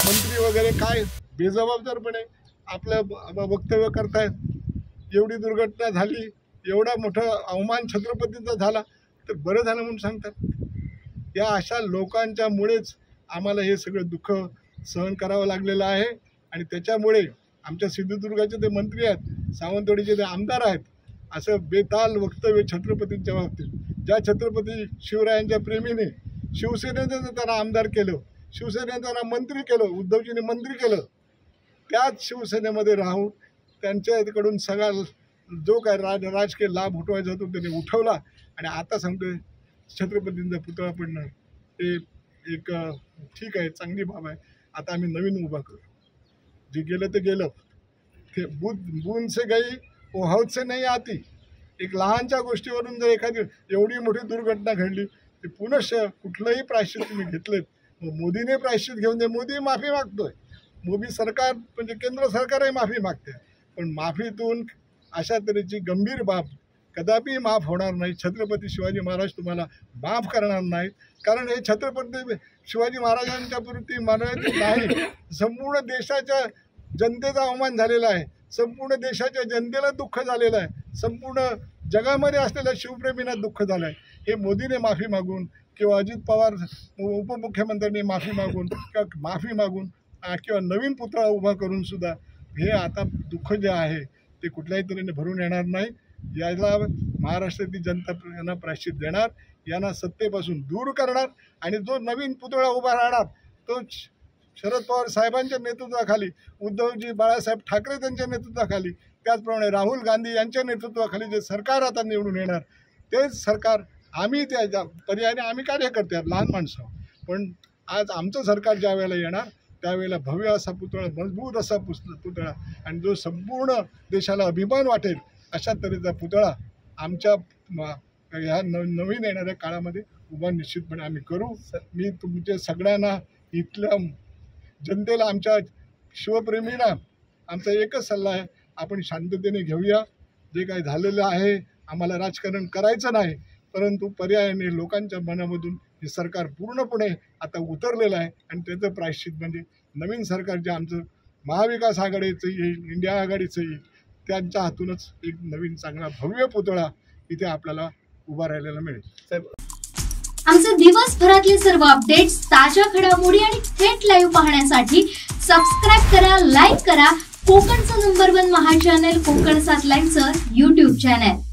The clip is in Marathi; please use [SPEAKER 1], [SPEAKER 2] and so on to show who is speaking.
[SPEAKER 1] मंत्री वगैरे काय बेजबाबदारपणे आपलं वक्तव्य करतायत। एवढी दुर्घटना झाली, एवढा मोठा अवमान छत्रपतींचा झाला तर बरं झालं म्हणून सांगतात। या अशा लोकांच्या मुळेच आम्हाला हे सगळं दुःख सहन करावं लागलेलं आहे आणि त्याच्यामुळे आमच्या सिंधुदुर्गाचे ते मंत्री आहेत, सावंतवाडीचे ते आमदार आहेत, असं बेताल वक्तव्य छत्रपतींच्या बाबतीत, ज्या छत्रपती शिवरायांच्या प्रेमीने शिवसेनेनं त्यांना आमदार केलं, शिवसेनेनं त्यांना मंत्री केलं, उद्धवजींनी मंत्री केलं, त्याच शिवसेनेमध्ये राहून त्यांच्याकडून सगळा जो काय राजकीय लाभ उठवायचा होतो त्याने उठवला आणि आता सांगतोय छत्रपतींचा पुतळा पडणं ते एक ठीक आहे, चांगली बाब आहे। आता आम्ही नवीन उभा करू, जे गेलं ते गेलं, ते बूंद से गई वो हौद से नहीं आती। एक लहानच्या गोष्टीवरून जर एखादी एवढी मोठी दुर्घटना घडली ते पुनश्च कुठलंही प्रायश्चित तुम्ही घेतलेत, मग मोदीने प्रायश्चित घेऊन दे, मोदी माफी मागतोय, मोदी सरकार म्हणजे केंद्र सरकारही माफी मागते, पण माफीतून अशा तऱ्हेची गंभीर बाब कदापि माफ होणार नाही। छत्रपती शिवाजी महाराज तुम्हाला माफ करणार नाहीत, कारण हे छत्रपती शिवाजी महाराजांच्या प्रती मानवाचे नाही, संपूर्ण देशाच्या जनतेचा अवमान झालेला आहे, संपूर्ण देशाच्या जनतेला दुःख झालेलं आहे, संपूर्ण जगामध्ये असलेल्या शिवप्रेमींना दुःख झालं आहे। हे मोदीने माफी मागून किंवा अजित पवार उपमुख्यमंत्र्यांनी माफी मागून किंवा नवीन पुतळा उभा करून सुद्धा हे आता दुःख जे आहे ते कुठल्याही तऱ्हेने भरून येणार नाही। याला महाराष्ट्रातील जनता यांना प्रायश्चित देणार, यांना सत्तेपासून दूर करणार आणि जो नवीन पुतळा उभा राहणार तो शरद पवार साहेबांच्या नेतृत्वाखाली, उद्धवजी बाळासाहेब ठाकरे त्यांच्या नेतृत्वाखाली, त्याचप्रमाणे राहुल गांधी यांच्या नेतृत्वाखाली जे सरकार आता निवडून येणार तेच सरकार आम्ही त्या पर्यायाने आम्ही कार्यकर्ते आहोत, लहान माणसं, पण आज आमचं सरकार ज्या वेळेला येणार त्यावेळेला भव्य असा पुतळा, मजबूत असा पुतळा आणि जो संपूर्ण देशाला अभिमान वाटेल अशा तऱ्हेचा पुतळा आमच्या ह्या नवीन येणाऱ्या काळामध्ये उभा निश्चितपणे आम्ही करू। मी तुमच्या सगळ्यांना, इथल्या जनतेला, आमच्या शिवप्रेमींना आमचा एकच सल्ला आहे, आपण शांततेने घेऊया। जे काही झालेलं आहे आम्हाला राजकारण करायचं नाही, परंतु पर्यायाने लोकांच्या मनामधून हे सरकार पूर्णपणे आता उतरलेलं आहे आणि त्याचं प्रायश्चित म्हणजे नवीन सरकार जे आमचं महाविकास आघाडीचं येईल, इंडिया आघाडीचं येईल, त्यांच्या हातूनच एक नवीन चांगला भव्य पुतळा इथे आपल्याला उभा राहिलेला मिळेल। साहेब,
[SPEAKER 2] आमचे दिवसभरातले सर्व अपडेट्स, ताज्या घडामोडी आणि थेट लाईव्ह पाहण्यासाठी सबस्क्राइब करा, लाईक करा कोकणचं नंबर 1 महा चॅनल कोकण 7 लाईव्हचं YouTube चॅनल।